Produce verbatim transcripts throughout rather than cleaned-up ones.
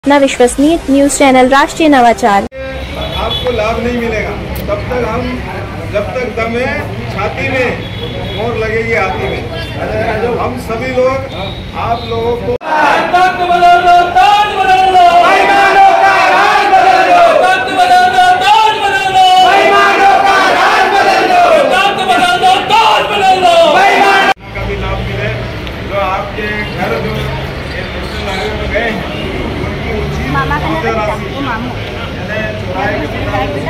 न विश्वसनीय news channel राष्ट्रीय नवाचार। आपको लाभ नहीं मिलेगा तब तक हम जब तक दम है छाती में मोर लगेगी हाथी में। हम सभी लोग आप लोगों को कभी लाभ मिले जो आपके घर जो नेशनल हाईवे में गए हैं उनकी उचित मुआवजा राशि यानी चौराहे के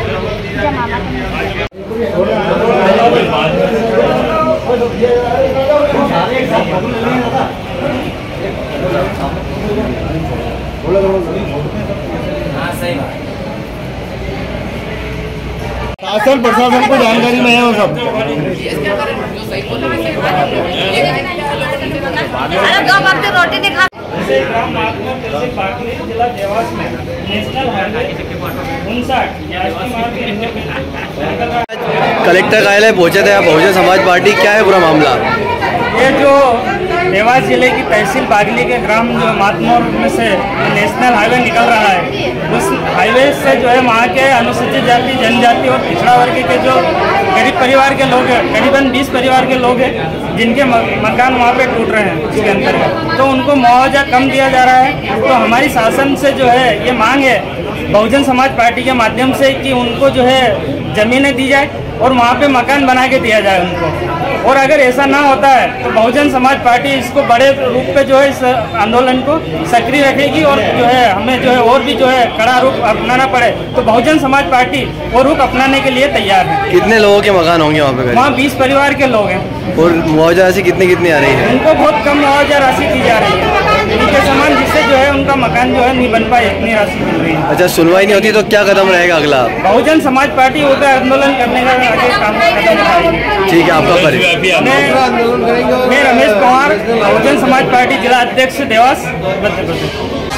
शासन प्रशासन को जानकारी में है वो सब। रोटी दिखा जिला देवास में नेशनल हाईवे कलेक्टर कार्यालय पहुंचे थे बहुजन समाज पार्टी, क्या है पूरा मामला? ये जो देवास जिले की तहसील बागली के ग्राम जो मातमोर में से नेशनल हाईवे निकल रहा है, उस हाईवे से जो है वहाँ के अनुसूचित जाति जनजाति और पिछड़ा वर्ग के जो गरीब परिवार के लोग हैं, करीबन बीस परिवार के लोग हैं जिनके मकान वहाँ पे टूट रहे हैं उसके अंतर्गत, तो उनको मुआवजा कम दिया जा रहा है। तो हमारी शासन से जो है ये मांग है बहुजन समाज पार्टी के माध्यम से कि उनको जो है ज़मीनें दी जाए और वहाँ पे मकान बना के दिया जाए उनको। और अगर ऐसा ना होता है तो बहुजन समाज पार्टी इसको बड़े रूप पे जो है इस आंदोलन को सक्रिय रखेगी और जो है हमें जो है और भी जो है कड़ा रूप अपनाना पड़े तो बहुजन समाज पार्टी वो रूप अपनाने के लिए तैयार है। कितने लोगों के मकान होंगे वहाँ पे? वहाँ बीस परिवार के लोग हैं। और मुआवजा राशि कितनी कितनी आ रही है? उनको बहुत कम मुआवजा राशि दी जा रही है उनके समान, जिससे जो है उनका मकान जो है नहीं बन पाए, इतनी राशि मिल रही है। अच्छा, सुनवाई नहीं होती तो क्या कदम रहेगा अगला? बहुजन समाज पार्टी उधर आंदोलन करने का आगे काम कदम उठाएगी। ठीक है, आपका परिचय? मैं रमेश कुमार, बहुजन समाज पार्टी जिला अध्यक्ष देवास, मध्य प्रदेश।